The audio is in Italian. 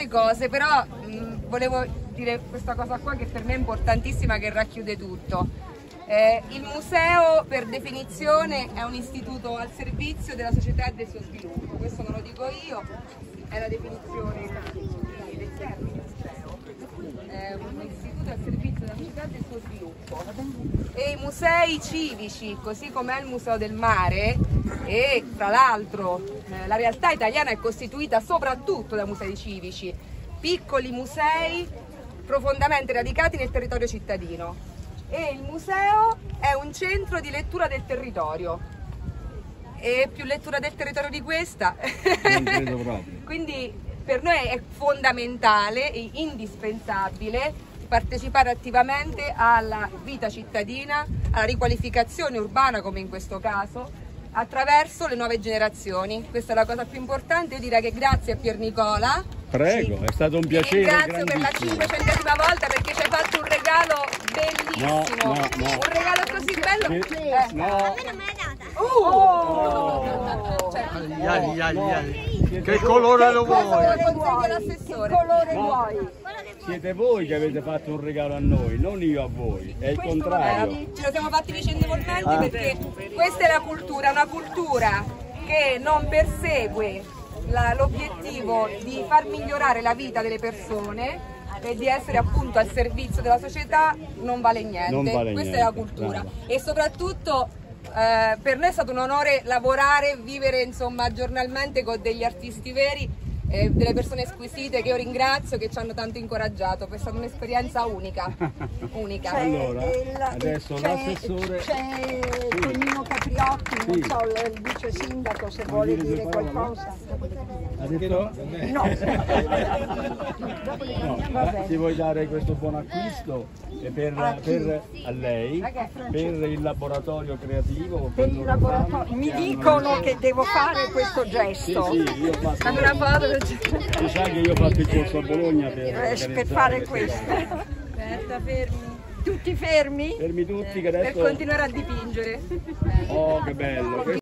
tante cose, però volevo dire questa cosa qua che per me è importantissima, che racchiude tutto. Il museo per definizione è un istituto al servizio della società e del suo sviluppo, questo non lo dico io, è la definizione del termine museo, è un istituto al servizio della società e del suo sviluppo. E i musei civici, così come è il Museo del Mare, e tra l'altro la realtà italiana è costituita soprattutto da musei civici, piccoli musei profondamente radicati nel territorio cittadino. E il museo è un centro di lettura del territorio, e più lettura del territorio di questa non credo proprio. Quindi per noi è fondamentale e indispensabile partecipare attivamente alla vita cittadina, alla riqualificazione urbana come in questo caso, attraverso le nuove generazioni. Questa è la cosa più importante. Io direi che grazie a Pier Nicola. Prego, è stato un piacere. Ti ringrazio per la 500esima volta perché ci hai fatto un regalo bellissimo. No. Un regalo così bello. No. A me non me l'ha data. Che colore lo vuoi? Che colore vuoi? Siete voi che avete fatto un regalo a noi, non io a voi, è il contrario. Ce lo siamo fatti vicendevolmente perché questa è la cultura, una cultura che non persegue l'obiettivo di far migliorare la vita delle persone e di essere appunto al servizio della società, non vale niente. Non vale questa niente, è la cultura. brava. E soprattutto per noi è stato un onore lavorare, vivere insomma giornalmente con degli artisti veri, delle persone squisite che io ringrazio, che ci hanno tanto incoraggiato. È stata un'esperienza unica. Allora, adesso l'assessore... C'è Tonino Capriotti, non so, il vice sindaco, se vuole dire qualcosa. Ha detto? No. No, ti vuoi dare questo buon acquisto a lei, per il laboratorio creativo? Per il laboratorio. Mi dicono che devo fare questo gesto. Sì, io ho fatto... Fammi una foto. Tu sai che io ho fatto il corso a Bologna Per fare questo. Aspetta, fermi. Tutti fermi? Fermi tutti che Per adesso... continuare a dipingere. Oh, che bello!